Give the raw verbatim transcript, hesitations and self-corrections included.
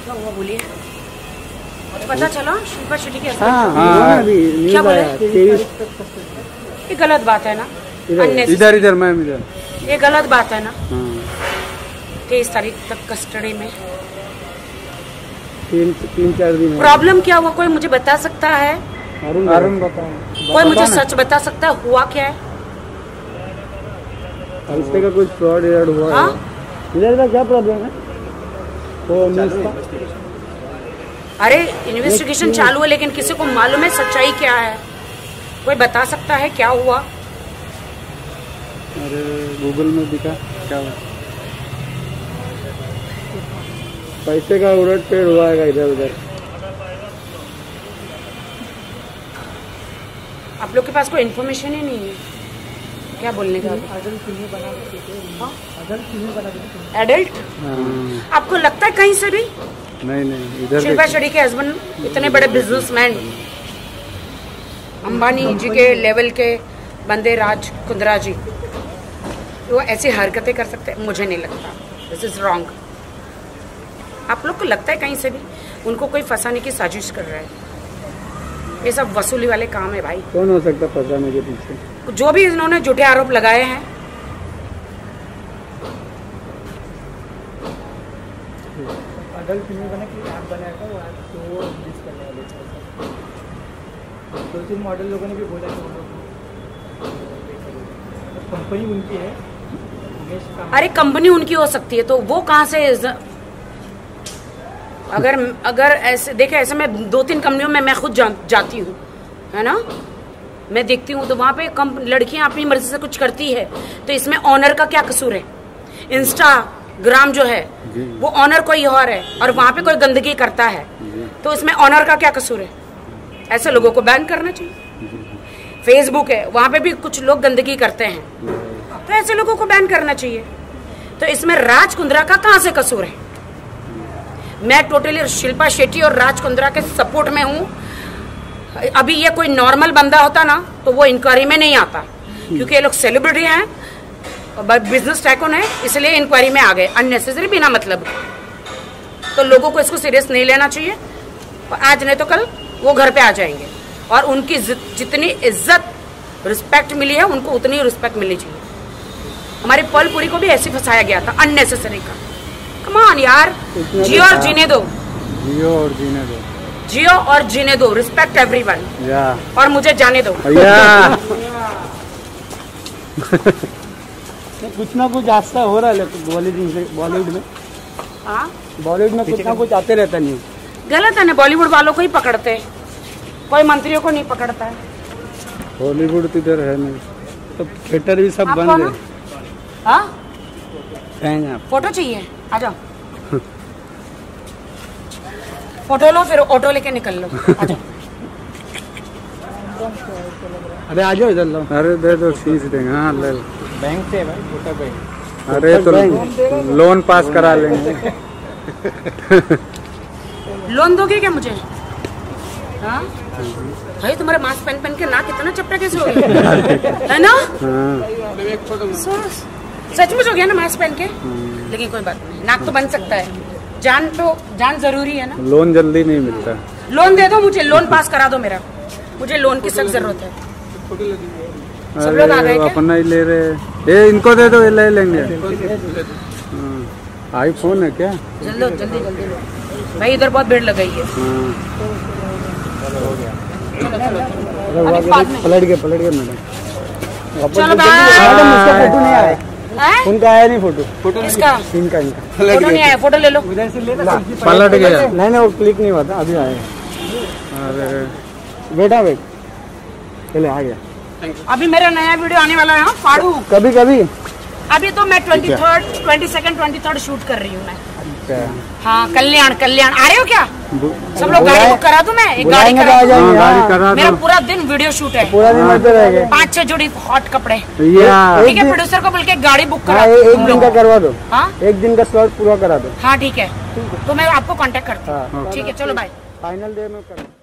क्या हुआ बोलिए? पता चला शिल्पा शेट्टी के हाँ, हाँ, क्या बोले? ये गलत बात है ना? इधर इधर मैम इधर ये गलत बात है ना? हाँ। तेईस तारीख तक कस्टडी में तीन तीन चार दिन। प्रॉब्लम क्या हुआ कोई मुझे बता सकता है? अरुण अरुण बताओ। कोई मुझे सच बता सकता है हुआ क्या है? इससे का कुछ फ्रॉड एड हुआ हाँ? है? इधर का क्या प्रॉब्लम है? तो अरे इन्वेस्टिगेशन चालू है लेकिन किसी को मालूम है सच्चाई क्या है? कोई बता सकता है क्या हुआ? अरे गूगल में दिखा क्या हुआ? पैसे का उलट पेड़ हुआ है इधर उधर। आप लोग के पास कोई इन्फॉर्मेशन ही नहीं है क्या बोलने का? एडल्ट? आपको लगता है कहीं से भी? नहीं नहीं इधर शिल्पा शेट्टी के हस्बैंड इतने बड़े बिजनेसमैन, अंबानी जी के लेवल के बंदे, राज कुंद्रा जी, वो ऐसी हरकतें कर सकते हैं? मुझे नहीं लगता। This is wrong. आप लोग को लगता है कहीं से भी उनको कोई फंसाने की साजिश कर रहा है? ये सब वसूली वाले काम है भाई। कौन हो सकता फंसाने के पीछे? जो भी इन्होंने झूठे आरोप लगाए हैं, अडल्ट फिल्म बना कि ऐप बनाया था वो ऐप तो वो रिलीज करने वाले थे। दो तीन मॉडल लोगों ने भी बोला कि कंपनी उनकी है। अरे कंपनी उनकी हो सकती है तो वो कहाँ से? अगर अगर ऐसे देखे, ऐसे मैं दो तीन कंपनियों में मैं खुद जा, जाती हूँ, है ना, मैं देखती हूँ तो वहाँ पे कम लड़कियाँ अपनी मर्जी से कुछ करती है तो इसमें ऑनर का क्या कसूर है? इंस्टाग्राम जो है वो ऑनर कोई और है और वहाँ पे कोई गंदगी करता है तो इसमें ऑनर का क्या कसूर है? ऐसे लोगों को बैन करना चाहिए। फेसबुक है, वहाँ पे भी कुछ लोग गंदगी करते हैं तो ऐसे लोगों को बैन करना चाहिए। तो इसमें राज कुंद्रा का कहाँ से कसूर है? मैं टोटली शिल्पा शेट्टी और राज कुंद्रा के सपोर्ट में हूँ। अभी ये कोई नॉर्मल बंदा होता ना तो वो इंक्वायरी में नहीं आता, क्योंकि ये लोग सेलिब्रिटी हैं, बिजनेस टाइकून है, इसलिए इंक्वायरी में आ गए अननेसेसरी, बिना मतलब। तो लोगों को इसको सीरियस नहीं लेना चाहिए। आज नहीं तो कल वो घर पे आ जाएंगे और उनकी जितनी इज्जत रिस्पेक्ट मिली है उनको उतनी रिस्पेक्ट मिलनी चाहिए। हमारी पलपुरी को भी ऐसे फंसाया गया था अननेसेसरी का। कम ऑन यार, जियो और जीने दो, जियो और जीने दो, जियो और जीने दो, रिस्पेक्ट एवरीवन, और मुझे जाने दो। कुछ ना कुछ आस्था हो रहा है बॉलीवुड में, बॉलीवुड में हाँ बॉलीवुड में कुछ ना कुछ आते रहता नहीं। गलत है ना, बॉलीवुड वालों को ही पकड़ते हैं, कोई मंत्रियों को नहीं पकड़ता है। बॉलीवुड तो इधर है नहीं, तो थिएटर भी सब बंद है। हाँ हैं फोटो चाहिए, आ जाओ फोटो लो फिर ऑटो लेके निकल लो, आ जाओ। अरे आ जाओ इधर लो। अरे दे दो, फीस देंगे। हाँ ले लो। बैंक से भाई, छोटा बैंक। अरे तो लोन पास करा लेंगे। लोन दोगे क्या मुझे? हाँ भाई तुम्हारे मास्क पहन पहन के नाक इतना चपटा कैसे हो गया है ना? सच में हो गया ना मास्क पहन के, लेकिन कोई बात नहीं, नाक तो बन सकता है, जान तो जान जरूरी है ना। लोन जल्दी नहीं मिलता। लोन दे दो मुझे, लोन पास करा दो मेरा, मुझे लोन की सख्त जरूरत है। सब लोग आ गए क्या? अपना ही ले रहे। ए इनको दे दो, ये ले लेंगे। आईफोन है क्या? जल्दी जल्दी जल्दी लो भाई, इधर बहुत भीड़ लग गई है। पलट गए पलट गए मैडम। चलो मैडम उसका फोटो नहीं आया, उनका आया नहीं फोटो। फोटो इसका इनका इनका फोटो नहीं आया, फोटो ले लो। उधर से ले लो, पलट गया। नहीं नहीं वो क्लिक नहीं हुआ था, अभी आया। अरे बेटा बेट चले आ गया। अभी मेरा नया वीडियो आने वाला है। हाँ फाड़ू कभी कभी अभी तो मैं twenty third twenty second twenty third shoot कर रही हूँ मैं। हाँ कल्याण कल्याण आ रहे हो क्या? सब लोग गाड़ी बुक करा दूं मैं, एक गाड़ी करा दूं। मेरा पूरा दिन वीडियो शूट है, पूरा दिन में रहेगा। पाँच छह जोड़ी हॉट कपड़े, ठीक है। प्रोड्यूसर को बोल के गाड़ी बुक करा, एक दिन का करवा दो। हाँ एक दिन का स्लॉट पूरा करा दो। हाँ ठीक है, तो मैं आपको कांटेक्ट करती हूँ। ठीक है चलो बाय। फाइनल डे में कर